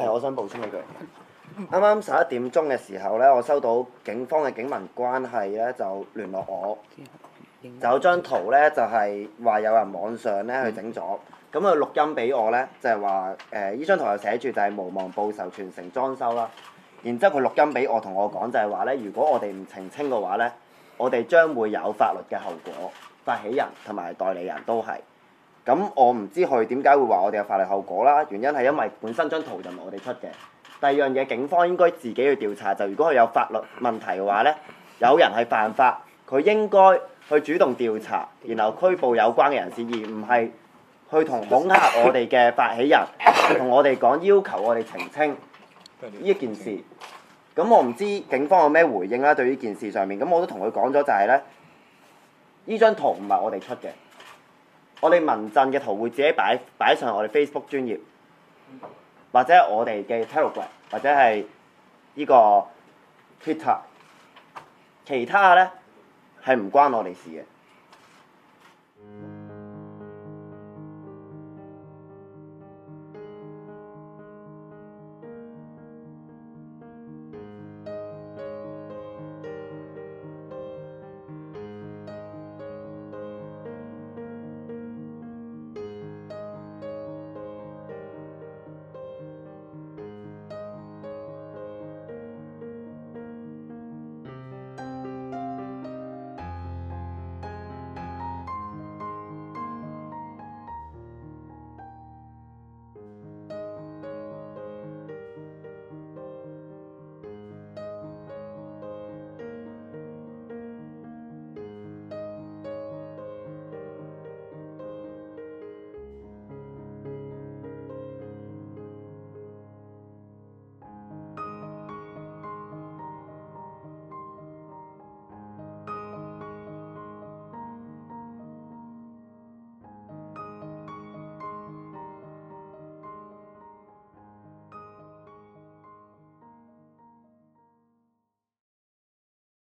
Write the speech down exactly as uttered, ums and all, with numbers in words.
係，我想補充一句。啱啱十一點鐘嘅時候咧，我收到警方嘅警民關係咧就聯絡我，就有張圖咧就係、是、話有人網上咧去整咗，咁佢錄音俾我咧就係話誒呢張圖又寫住就係無望報仇全城裝修啦。然之後佢錄音俾我同我講就係話咧，如果我哋唔澄清嘅話咧，我哋將會有法律嘅後果，發起人同埋代理人都係。咁我唔知佢點解會話我哋有法律後果啦，原因係因為本身張圖就唔係我哋出嘅。第二樣嘢，警方應該自己去調查，就如果佢有法律問題嘅話咧，有人係犯法，佢應該去主動調查，然後拘捕有關嘅人士，而唔係去同恐嚇我哋嘅發起人，同我哋講要求我哋澄清呢一件事。咁我唔知警方有咩回應啦，對於件事上面，咁我都同佢講咗就係咧，呢張圖唔係我哋出嘅，我哋民陣嘅圖會自己擺擺上我哋 Facebook 專頁，或者我哋嘅 Telegram， 或者係呢個 Twitter，其他咧係唔關我哋事嘅。